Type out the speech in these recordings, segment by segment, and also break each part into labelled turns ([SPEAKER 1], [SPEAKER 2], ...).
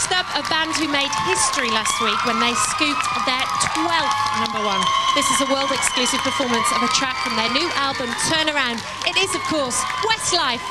[SPEAKER 1] Next up, a band who made history last week when they scooped their 12th #1. This is a world-exclusive performance of a track from their new album, Turnaround. It is, of course, Westlife.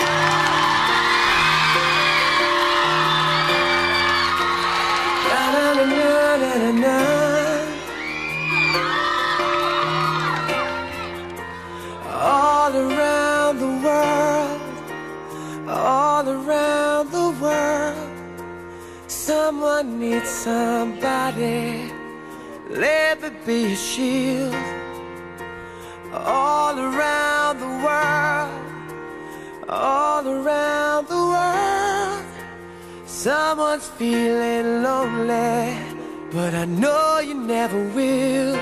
[SPEAKER 2] All around the world, all around the world, someone needs somebody. Let me be a shield. All around the world, all around the world, someone's feeling lonely, but I know you never will.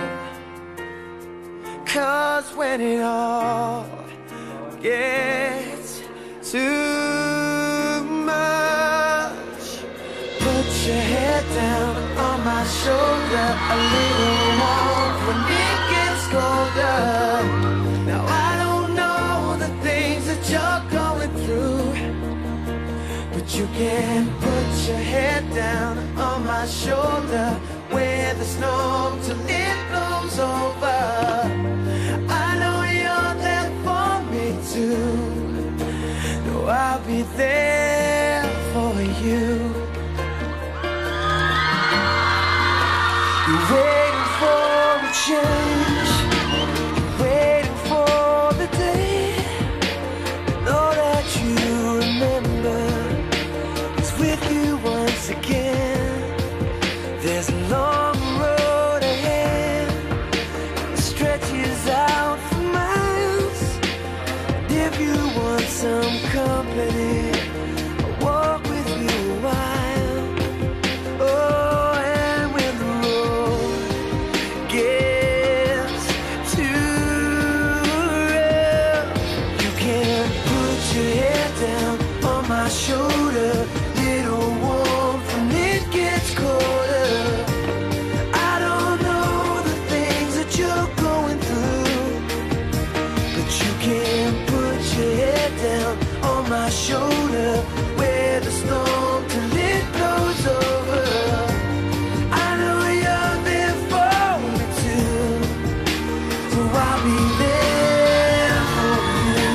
[SPEAKER 2] 'Cause when it all gets too much, put your head down on my shoulder, a little warmth when it gets colder. Now I don't know the things that you're going through, but you can put your head down on my shoulder, wear the storm till it blows over. No, I'll be there for you. You're waiting for a change, waiting for the day. Know that you remember it's with you once again. There's a long road ahead, it stretches out for miles. If you want some company, I'll walk with you a while. Oh, and when the road gets too rough, you can put your head down on my shoulder, little warmth when it gets colder. I don't know the things that you're going through, but you can put your head down on my shoulder, wear the storm till it blows over. I know you're there for me too, so I'll be there for you,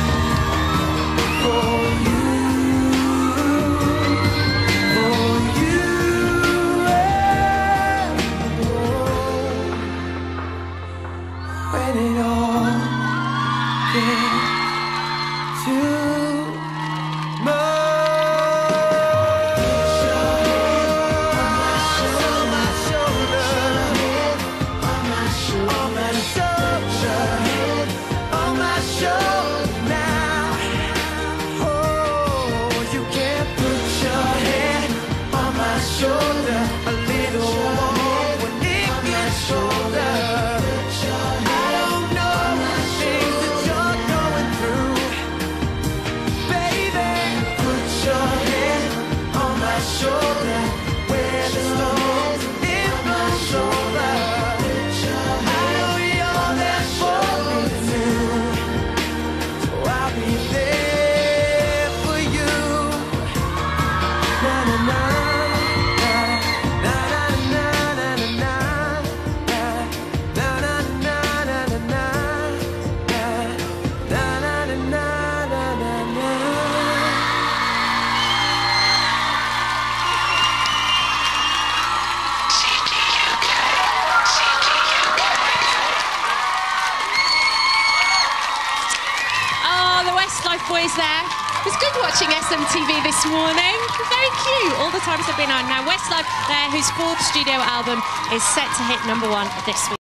[SPEAKER 2] for you, for you. When it all gets too much. Shoulder, a little warm when it gets colder. I don't know the things that you're going through, baby. Put your head on my shoulder, where the storms it blows over. I know you're there for me too, so I'll be there for you. Na na na.
[SPEAKER 1] Westlife boys there. It was good watching SMTV this morning. Very cute. All the times they've been on. Now Westlife there, whose 4th studio album is set to hit #1 this week.